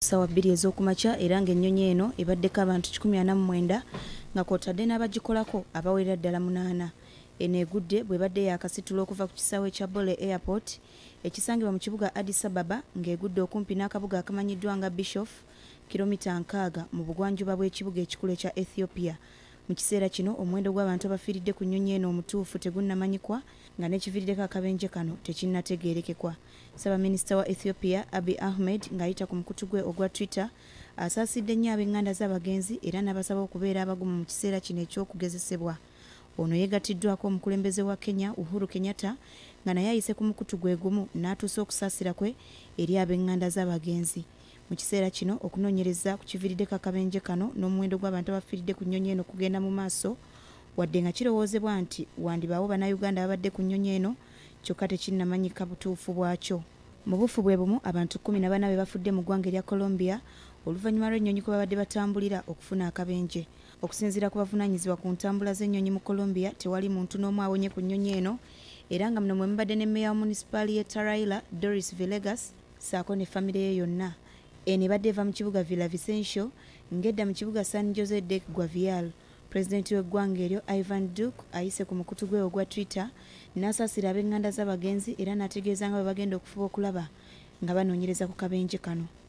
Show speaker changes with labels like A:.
A: Sawa 2 ez'okumakya era ng'ennyonyi eno ebaddeko abantu 149 nga kw'otadde n'abagikolako abawerera ddala 8. Eno egudde bwe badde yaakasitula okuva ku kisaawe kya Bole Airport ekisangibwa mu kibuga Addis Ababa ng'egudde okumpi n'akabuga akamanyiddwa nga Bishof kilomita 60 mu bugwanjuba bw'ekibuga ekikulu ekya Ethiopia. Mu kiseera kino omuwendo gw'abantu abafiiridde ku nnyonyi eno omutuufu tegunnamanyikwa nga n'ekiviiriddeko akabenje kano tekinnategeerekekwa. Ssaabaminisita wa Ethiopia Abiy Ahmed ng'ayita ku mukutu gwe ogwa Twitter asaasidde nnyo ab'eŋŋanda z'abagenzi era n'abasaba okubeera abagumu mu kiseera kino eky'okugezesebwa. Ono yeegatiddwako omukulembeze wa Kenya Uhuru Kenyatta nga naye ayise ku mukutu gwe gumu n'atuusa okusaasira kwe eri ab'eŋŋanda z'abagenzi. Mu kiseera kino okunoonyereza ku kiviiriddeko akabenje kano n'omuwendo gw'abantu abafiiridde ku nnyonyi eno kugenda mu maaso wadde nga kirowoozebwa nti wandibaawo bannayuganda ababadde ku nnyonyi eno kyokka tekinnamanyika butuufu bwakyo. Mu bufu bwe bumu abantu 14 be bafudde mu ggwanga erya Colombia oluvannyuma lw'ennyonyi kwe babadde batambulira okufuna akabenje. Okusinziira ku bavunaanyizibwa ku ntambula z'ennyonyi mu Colombia tewali muntu n'omu awonye ku nnyonyi eno era nga muno mwe mubadde ne mmeeya wa munisipaali y'e Taraila Doris Villegas ssaako ne famire ye yonna. Eno ebadde eva mu kibuga Villavicencio ng'edda mu kibuga San Jose de Guaviare. Pulezidenti w'eggwanga eryo Ivan Duque ayise ku mukutu gwe ogwa Twitter n'asaasira ab'eŋŋanda z'abagenzi era n'ategeeza nga bwe bagenda okufuba okulaba nga banoonyereza ku kabenje kano.